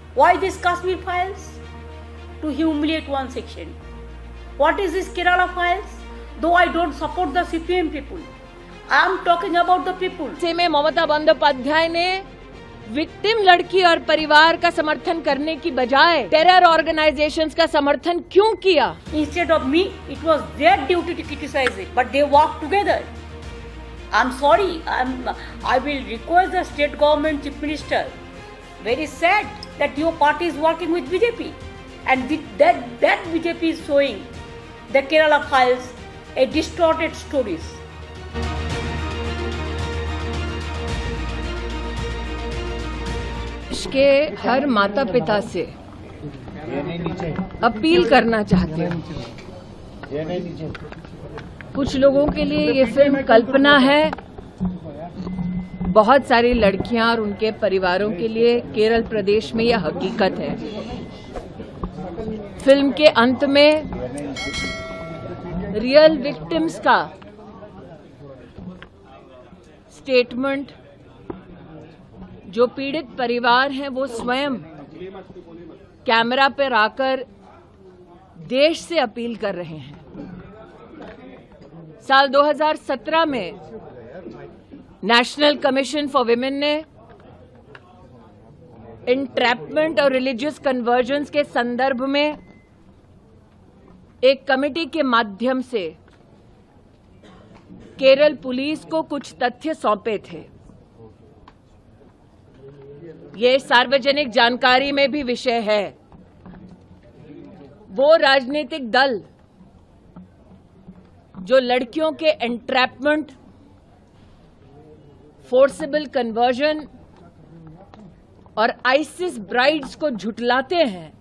Why this Kashmir files? To humiliate one section. What is this Kerala files? Though I don't support the CPM people, I am talking about the people. से में ममता बंदोपाध्याय ने victim लड़की और परिवार का समर्थन करने की बजाय टेरर ऑर्गेनाइजेशंस का समर्थन क्यों किया? Instead of me, it was their duty to criticize it, but they worked together. I'm sorry. I will request the state government chief minister. Very sad that your party is working with BJP, and that BJP is showing the Kerala files a distorted stories. देश के हर माता पिता से appeal करना चाहते हूँ। कुछ लोगों के लिए ये फिल्म कल्पना है, बहुत सारी लड़कियां और उनके परिवारों के लिए केरल प्रदेश में यह हकीकत है। फिल्म के अंत में रियल विक्टिम्स का स्टेटमेंट जो पीड़ित परिवार हैं वो स्वयं कैमरा पर आकर देश से अपील कर रहे हैं। साल 2017 में नेशनल कमीशन फॉर विमेन ने एंट्रैपमेंट और रिलीजियस कन्वर्जेंस के संदर्भ में एक कमेटी के माध्यम से केरल पुलिस को कुछ तथ्य सौंपे थे। ये सार्वजनिक जानकारी में भी विषय है। वो राजनीतिक दल जो लड़कियों के एंट्रैपमेंट, फोर्सेबल कन्वर्जन और आइसिस ब्राइड्स को झुठलाते हैं,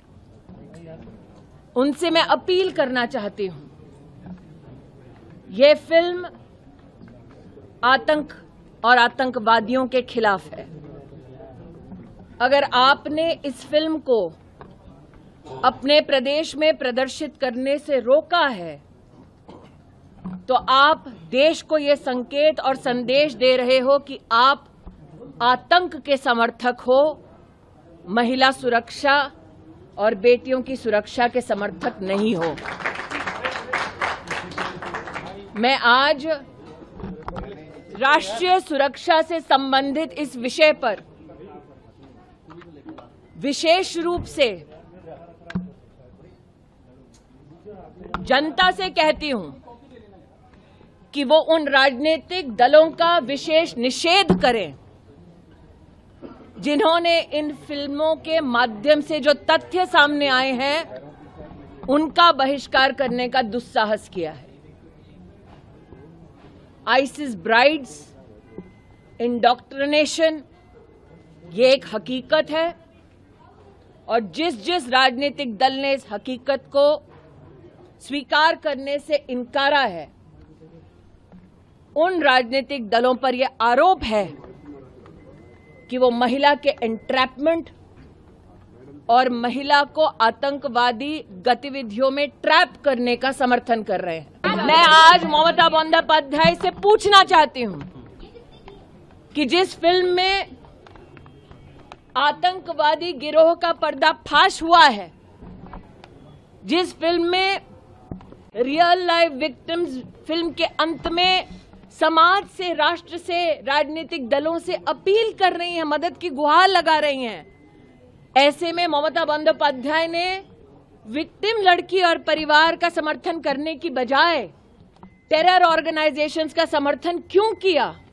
उनसे मैं अपील करना चाहती हूं। यह फिल्म आतंक और आतंकवादियों के खिलाफ है। अगर आपने इस फिल्म को अपने प्रदेश में प्रदर्शित करने से रोका है तो आप देश को ये संकेत और संदेश दे रहे हो कि आप आतंक के समर्थक हो, महिला सुरक्षा और बेटियों की सुरक्षा के समर्थक नहीं हो। मैं आज राष्ट्रीय सुरक्षा से संबंधित इस विषय पर विशेष रूप से जनता से कहती हूं कि वो उन राजनीतिक दलों का विशेष निषेध करें जिन्होंने इन फिल्मों के माध्यम से जो तथ्य सामने आए हैं उनका बहिष्कार करने का दुस्साहस किया है। आइसिस ब्राइड्स, इंडोक्ट्रिनेशन, ये एक हकीकत है और जिस राजनीतिक दल ने इस हकीकत को स्वीकार करने से इनकारा है, उन राजनीतिक दलों पर यह आरोप है कि वो महिला के एंट्रैपमेंट और महिला को आतंकवादी गतिविधियों में ट्रैप करने का समर्थन कर रहे हैं। मैं आज ममता बंदोपाध्याय से पूछना चाहती हूं कि जिस फिल्म में आतंकवादी गिरोह का पर्दाफाश हुआ है, जिस फिल्म में रियल लाइफ विक्टिम्स फिल्म के अंत में समाज से, राष्ट्र से, राजनीतिक दलों से अपील कर रही हैं, मदद की गुहार लगा रही हैं, ऐसे में ममता बंदोपाध्याय ने विक्टिम लड़की और परिवार का समर्थन करने की बजाय टेरर ऑर्गेनाइजेशंस का समर्थन क्यों किया?